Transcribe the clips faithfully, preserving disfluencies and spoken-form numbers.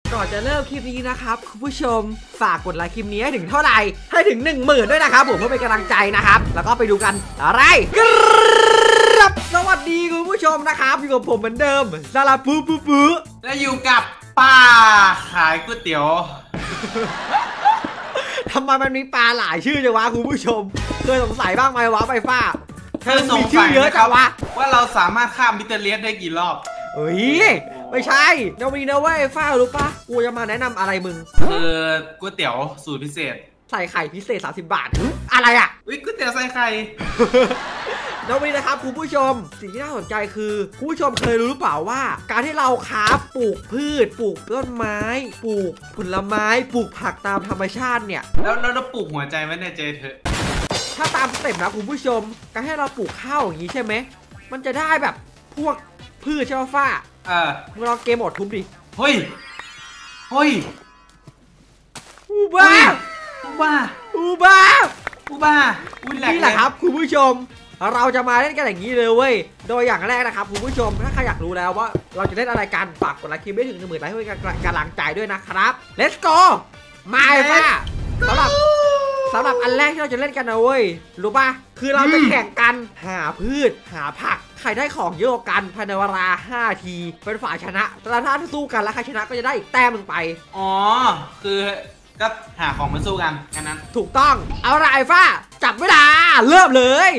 ก่อนจะเริ่มคลิปนี้นะครับคุณผู้ชมฝากกดไลค์คลิปนี้ให้ถึงเท่าไหร่ให้ถึงหนึ่งหมื่นด้วยนะครับผมเพื่อเป็นกำลังใจนะครับแล้วก็ไปดูกันอะไรครับสวัสดีคุณผู้ชมนะครับอยู่กับผมเหมือนเดิมซาลาปูปูปูและอยู่กับป้าขายก๋วยเตี๋ยวทำไมมันมีปลาหลายชื่อจังวะคุณผู้ชมเคยสงสัยบ้างไหมวะไฟฟ้าเธอสงสัยเยอะจังวะว่าเราสามารถข้ามมิเตอร์เลียสได้กี่รอบเฮ้ยไม่ใช่เรามีนะเว้ยฟ้ารู้ปะกูจะมาแนะนำอะไรมึงคือก๋วยเตี๋ยวสูตรพิเศษใส่ไข่พิเศษสามสิบบาทอะไรอ่ะอุ้ยก๋วยเตี๋ยวใส่ไข่แล้ววันนี้นะครับคุณผู้ชมสิ่งที่น่าสนใจคือคุณผู้ชมเคยรู้หรือเปล่าว่าการที่เราค้าปลูกพืชปลูกต้นไม้ปลูกผลไม้ปลูกผักตามธรรมชาติเนี่ยแล้วเราปลูกหัวใจไว้ในใจเธอถ้าตามสเต็ปนะคุณผู้ชมการให้เราปลูกข้าวอย่างนี้ใช่ไหมมันจะได้แบบพวกพืชใช่ไหมฟ้าเออมึงลองเกมหมดทุบดิเฮ้ยเฮ้ยอูบ้าอูบ้าอูบ้าอูบ้านี่แหละครับคุณผู้ชมเราจะมาเล่นกันอย่างนี้เลยเว้ยโดยอย่างแรกนะครับคุณผู้ชมถ้าใครอยากรู้แล้วว่าเราจะเล่นอะไรกันฝากกดไลค์คลิปไม่ถึงหนึ่งหมื่นไลค์เพื่อเป็นกำลังใจด้วยนะครับ let's go มาเลยป่ะสำหรับสำหรับอันแรกที่เราจะเล่นกันนะเว้ยรู้ป่ะคือเราจะแข่งกันหาพืชหาผักใครได้ของเยอะกันภายในเวลาห้าทีเป็นฝ่ายชนะแต่ถ้าสู้กันแล้วใครชนะก็จะได้อีกแต้มหนึ่งไปอ๋อคือก็หาของมาสู้กันแค่นั้นถูกต้องเอาไรฟ้าจับเวลาเริ่มเลย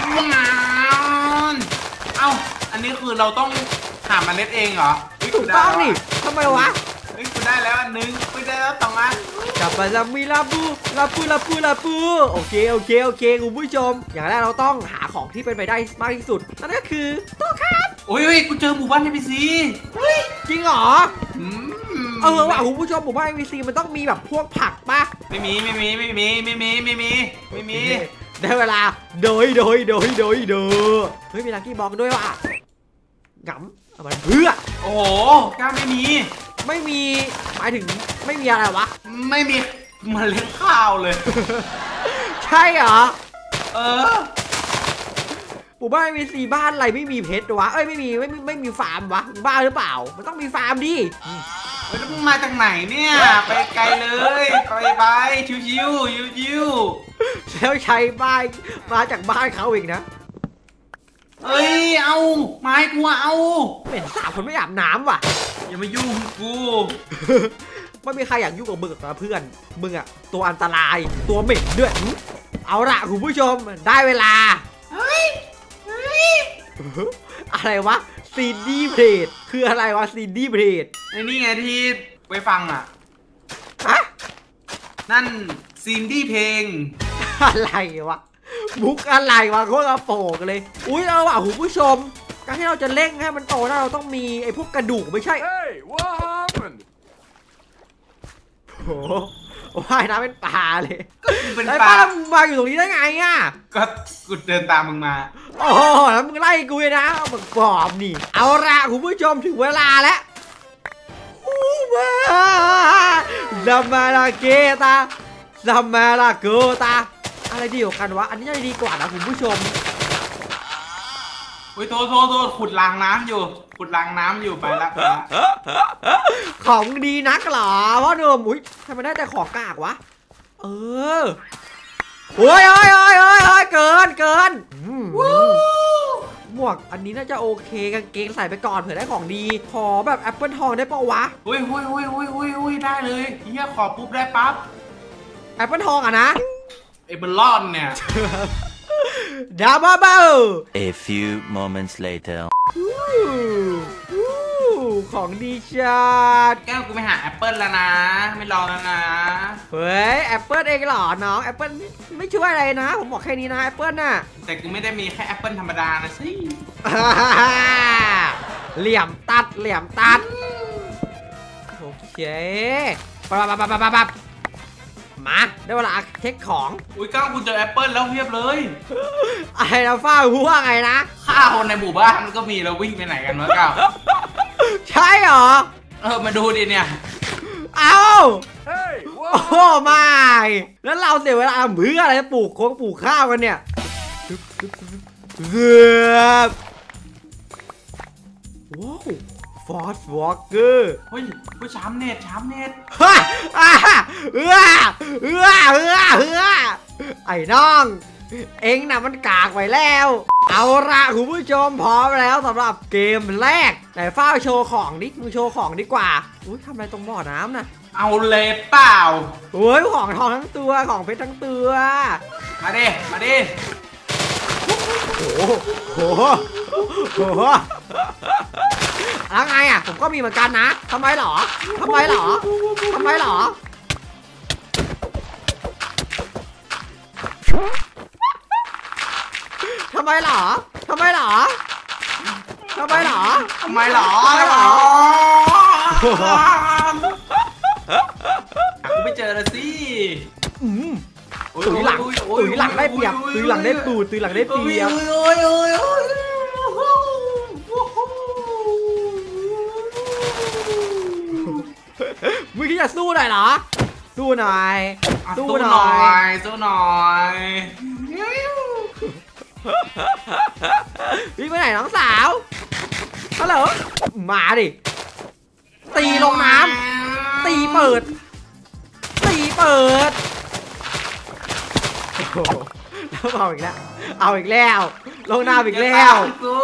เอ้าอันนี้คือเราต้องหาเมล็ดเองเหรอถูกต้องนี่ทำไมวะเฮ้ยกูได้แล้วอันนึงกูได้แล้วสองอันจับไปลามีลาบูลาปูลาปูลาปูโอเคโอเคโอเคคุณผู้ชมอย่างแรกเราต้องหาของที่เป็นไปได้มากที่สุดนั่นก็คือตัวครับโอ้ยกูเจอหมู่บ้าน เอ พี ซีจริงเหรอเออว่ะคุณผู้ชมหมู่บ้าน เอ พี ซี มันต้องมีแบบพวกผักป่ะไม่มีไม่มีไม่มีไม่มีไม่มีไม่มีได้เวลาโดยโดยโดยโดยโดยเฮ้ยมีลักกี้บ็อกด้วยว่ะกำเอามาเพื่อโอ้โหกล้าไม่มีไม่มีหมายถึงไม่มีอะไรวะไม่มีเมล็ดข้าวเลยใช่เหรอเออหมู่บ้านมีสี่บ้านอะไรไม่มีเพชรวะเอ้ยไม่มีไม่ไม่มีฟาร์มวะบ้าหรือเปล่ามันต้องมีฟาร์มดิเฮ้ยมึงมาจากไหนเนี่ยไปไกลเลยไปไปชิวชิวชิวชิวแล้วใช้บ้านมาจากบ้านเขาเองนะเอ้ยเอาไม้กูเอาเหม็นสาบคนไม่อาบน้ำว่ะอย่ามายุ่งกูไม่มีใครอยากยุ่งกับมึงกับเพื่อนมึงอะตัวอันตรายตัวเหม็นด้วยเอาละคุณผู้ชมได้เวลาเฮ้ยเฮ้ยอะไรวะซีดีเพลทคืออะไรวะซีดีเพลทไอ้นี่ไงที่ไปฟังอะฮะนั่นซีดีเพลงอะไรวะมุกอะไรวะโคตรโปกเลยอุ้ยเราว่ะคุณผู้ชมการที่เราจะเร่งให้มันโตนะเราต้องมีไอ้พวกกระดูกไม่ใช่ Hey what happened โอ้ว่ายน้ำเป็นปลาเลยเป็นปลามึงมาอยู่ตรงนี้ได้ไงอ่ะก็กูเดินตามมึงมาโอ้แล้วมึงไล่กูเลยนะมึงปลอมนี่เอาละคุณผู้ชมถึงเวลาแล้วมาซามาลาเกตาซามาลาโกตาอะไรดีกว่ากันวะอันนี้จะดีกว่านะคุณผู้ชมโอ้ยโทษโทษโทษขุดรางน้ำอยู่ขุดรางน้ำอยู่ไปละของดีนักเหรอพ่อหนุ่มอุ้ยทำไมได้แต่ของกากวะเออโอ้ยโอ้ยโอ้ยโอ้ยโอ้ยเกินเกินหมวกอันนี้น่าจะโอเคกางเกงใส่ไปก่อนเผื่อได้ของดีขอแบบแอปเปิลทองได้ปะวะโอ้ยโอ้ยโอ้ยโอ้ยโอ้ยโอ้ยได้เลยเฮียขอปุ๊บได้ปั๊บแอปเปิลทองอ่ะนะไอ้บอลลอนเนี่ยดับเบิล A few moments later ของดีจัดแก้วกูไปหาแอปเปิลแล้วนะไม่รอแล้วนะเฮ้ยแอปเปิลเองเหรอน้องแอปเปิลไม่ช่วยอะไรนะผมบอกแค่นี้นะแอปเปิลน่ะแต่กูไม่ได้มีแค่แอปเปิลธรรมดานะสิเหลี่ยมตัดเหลี่ยมตัดโอเคปั๊บปั๊บปั๊บปั๊บปั๊บมาได้เวลาเช็คของอุ้ยก้าวคุณเจอแอปเปิลแล้วเพียบเลยอะไรนะฟ้าพูดว่าไงนะข้าคนในหมู่บ้านก็มีเราวิ่งไปไหนกันวะก้าวใช่เหรอเออมาดูดิเนี่ยเอาโอ้ไม่แล้วเราเสียเวลาเพื่ออะไรปลูกโค้งปลูกข้าวกันเนี่ยเกือบว้าวฟอสวอล์กเกอร์เฮ้ยผู้ชามเน็ตชามเน็ตฮ่าอ่าเอื้อเอื้อเอื้อเอื้อไอ้น้องเอ็งน่ะมันกากไปแล้วเอาละคุณผู้ชมพร้อมแล้วสำหรับเกมแรกไหนเฝ้าโชว์ของดิมึงโชว์ของดีกว่าอุ้ยทำอะไรตรงบ่อน้ำน่ะเอาเลยเปล่าโอ้ยของทองทั้งตัวของเพชรทั้งตัวมาดิมาดิโอ้โหโอ้โหแล้วไงอ่ะผมก็มีเหมือนกันนะทำไมหรอทำไมหรอทำไมหรอทำไมหรอทำไมหรอทำไมหรอทำไมหรอทำไมหรอกูไม่เจอละสิอืมตุยหลังตุยหลังได้เปรียบตุยหลังได้ปูตุยหลังได้เปรียบมึงคิดจะสู้หน่อยเหรอสู้หน่อยสู้หน่อยสู้หน่อยวิ่งไปไหนน้องสาวฮัลโหลมาดิตีลงน้ำตีเปิดตีเปิดแล้วเอาอีกแล้วเอาอีกแล้วลงน้ำอีกแล้ว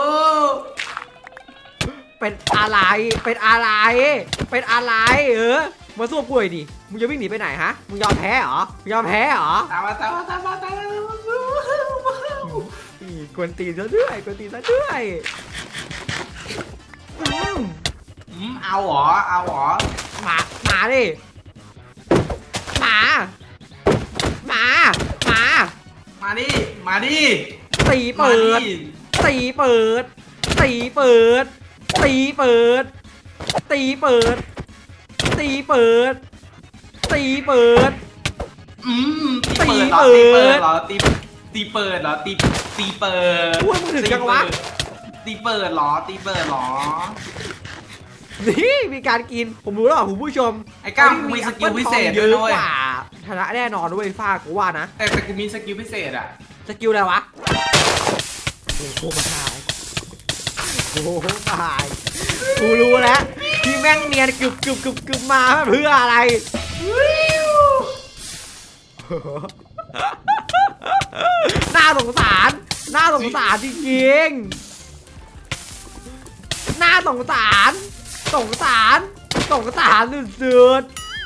เป็นอะไรเป็นอะไรเป็นอะไรเออมาสู้ป่วยดิมึงจะวิ่งหนีไปไหนฮะมึงยอมแพ้เหรอมึงยอมแพ้เหรอตามมาตามมาตามมาตามมากวนตีนซะด้วยกวนตีนซะด้วยอืมอืมเอาเหรอเอาเหรอมามาดิมามามามาดิมาดิตีเปิดตีเปิดตีเปิดตีเปิดตีเปิดตีเปิดตีเปิดอืมตีเปิดเหรอตีเปิดเหรอตีตีเปิดเหรอตีตีเปิดพูดมึงถึงจังวะตีเปิดเหรอตีเปิดเหรอนี่มีการกินผมรู้แล้วคุณผู้ชมไอ้ก้าวมีสกิลพิเศษเยด้วยอะนะเว้ยกว่าชนะแน่นอนด้วยฟ้ากูว่านะแต่แต่กูมีสกิลพิเศษอ่ะสกิลอะไรวะโอ้โหมาตายโอ้โหตายกูรู้แล้วที่แม่งเนียนกึบกึบกึบกึบมาเพื่ออะไรน่าสงสารน่าสงสารจริงๆน่าสงสารสงสารสงสารสุด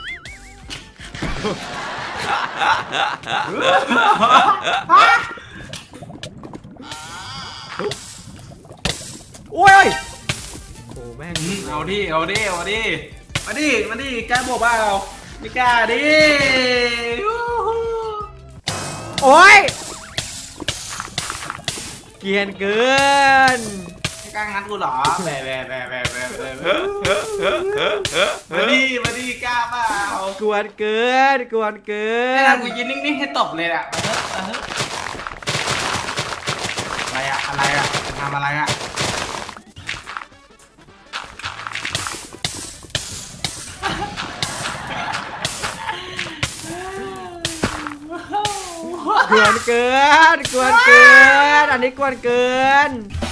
ๆโอ้ยโอ้แม่งเอาดิเอาดิเอาดิมาดิมาดิกล้าบอกเปล่าไม่กล้าดิโอ้ยเกรียนเกินไม่กล้างัดกูเหรอแบะแบะแบะแบะแบะแบะมาดิมาดิกล้าเปล่ากวนเกินกวนเกิให้นทำกูยืนนิ่งๆให้ตบเลยอ่ะอะไรอะอะไรอะจะทำอะไรอะกวนเกินกวนเกินอันนี้กวนเกิน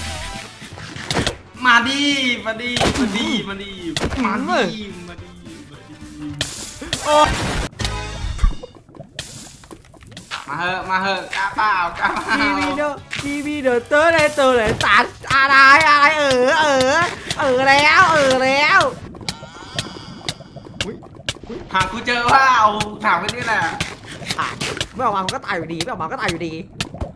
มาดิมาดิมาดิมาดิมาดิมาดิโอ้มาเหอะมาเหอะกล้าเปล่ากล้าเปล่าทีวีเดอทีวีเดอเตอร์เลยเตอร์เลยตัดอะไรอะไรเออเออเออแล้วเออแล้วหากูเจอว่าเอาถามกันนี่แหละอ่ะไม่ออกมามันก็ตายอยู่ดีไม่ออกมาก็ตายอยู่ดี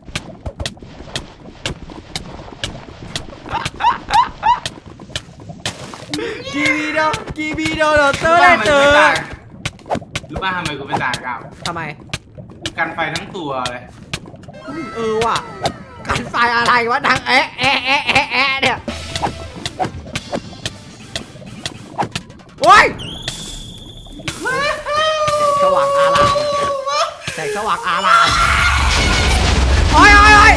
กีบีเดอกีบีเดอเตอร์เลยเตอร์รู้ป่ะทำไมกูเป็นด่ากับทำไมกูกันไฟทั้งตัวเลยเออว่ะกันไฟอะไรวะดังแอะแอะแอะแอะแอะเนี่ยโอ้ยสว่างอารามแสงสว่างอารามโอ้ยโอ้ยโอ้ย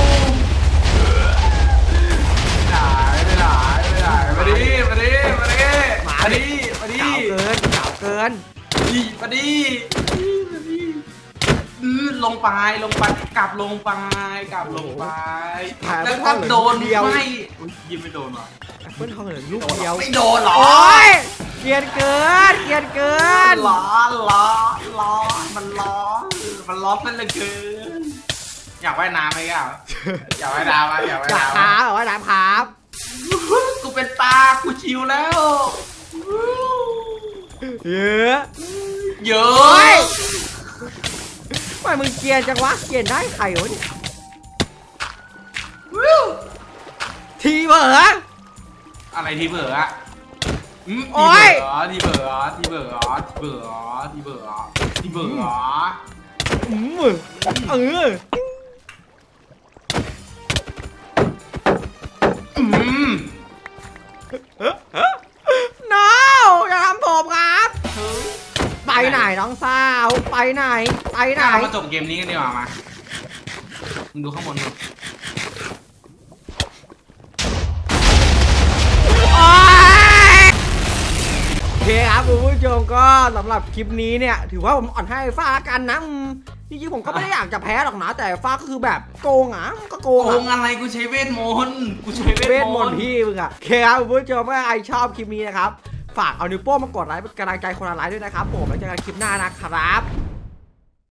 ไม่ได้ไม่ได้ไม่ได้มาดิมาดิมาดิมาดิมาดิเก่าเกินเก่าเกินดิมาดิมาดิดื้อลงไปลงไปกลับลงไปกลับลงไปแล้วก็โดนไม่อุ้ยยิงไม่โดนหรอแอปเปิลทองเหลือลูกเดียวไม่โดนหรอโอ้ยเกลียดเกินเกลียดเกินร้อนร้อนร้อนมันร้อนมันร้อนเป็นเหลือเกินอยากว่ายน้ำไหมก้าวอยากว่ายน้ำไหมอยากว่ายจากน้ำขาแบบว่าน้ำครับกูเป็นตากูชิวแล้วเยอะเยอโอ้ยะทำไมมึงเกลียดจังวะเกลียดได้ใครวะเนี่ยทีเบอร์อะไรที่เบื่ออะโอ๊ยที่เบื่อที่เบื่อที่เบื่อที่เบื่อที่เบื่ออืมเอออืมน้าวอย่าทำผมครับ ไปไหนน้องสาวไปไหนไปไหนเรามาจบเกมนี้กันดีกว่ามามึงดูข้างบนดูโอ๊ยโอเคครับคุณผู้ชมก็สำหรับคลิปนี้เนี่ยถือว่าผมอ่อนให้ฟ้ากันนะอืมจริงๆผมก็ไม่ได้อยากจะแพ้หรอกนะแต่ฟ้าก็คือแบบโกงอ่ะมันก็โกงโกอ่ะงอะไรกูใช้เวทมนต์กูใช้เวทเวทมมนนต์ต์พี่มึงอ่ะโอเคครับคุณผู้ชมถ้าใครชอบคลิปนี้นะครับฝากเอานิ้วโป้งมากดไลค์เป็นกำลังใจคนละไลค์ด้วยนะครับผมแล้วเจอกันคลิปหน้านะครับ